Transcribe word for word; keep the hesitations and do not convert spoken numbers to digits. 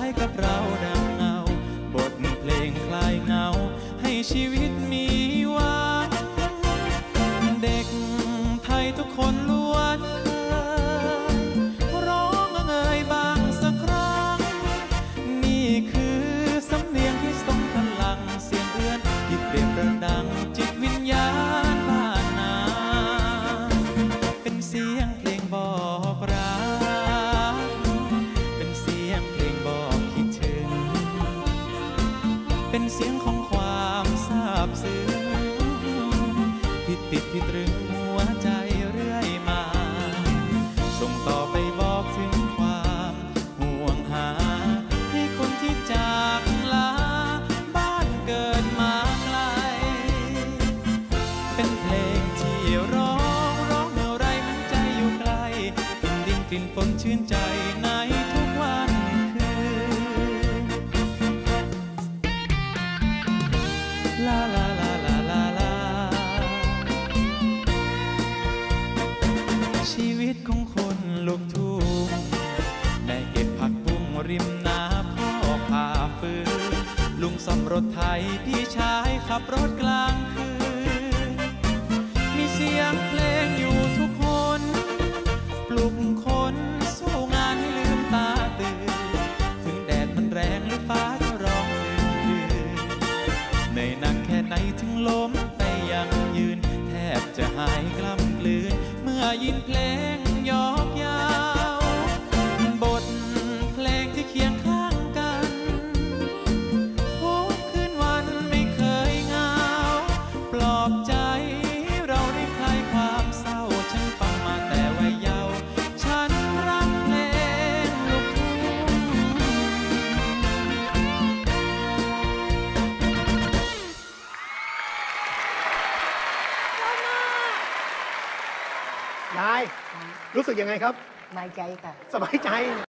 กับเราดังเงาบทเพลงคลายเหงาให้ชีวิตมีหวังเด็กไทยทุกคนล้วนเคยร้องเอ่ยบางสักครั้งนี่คือสำเนียงที่ทรงพลังเสียงเอื้อนที่เปรียบประดังจิตวิญญาณบ้านนาเป็นเสียงเพลงบอกรักเป็นเสียงเพลงบอกคิดถึงเป็นเสียงของความซาบซึ้งที่ติดที่ตรึงหัวใจเรื่อยมาส่งต่อไปบอกถึงความห่วงหาให้คนที่จากลาบ้านเกิดมาไกลเป็นเพลงที่ร้องร้องเมื่อไรมันใจอยู่ไกลกินดินกลิ่นฝนชื่นใจในทุกวันคืนลาลาลาลาลาลาชีวิตของคนลูกทุ่งแม่เก็บผักบุ้งริมนาพ่อพาฟืนลุงซ่อมรถไถพี่ชายขับรถกลางคืนมีเสียงเพลงอยู่ทุกคนปลุกคนสู้งานให้ลืมตาตื่นถึงแดดมันแรงหรือฟ้าจะร้องลื่นเหนื่อยหนักแค่ไหนถึงล้มไปยังยืนแทบจะหายกล้ำกลืนเมื่อยินเพลงยอกยาวบทเพลงที่เคียงข้างกันทุกคืนวันไม่เคยเหงาปลอบใจเราได้คลายความเศร้าฉันฟังมาแต่วัยเยาว์ฉันรักเพลงลูกทุ่งยายรู้สึกยังไงครับสบายใจค่ะสบายใจ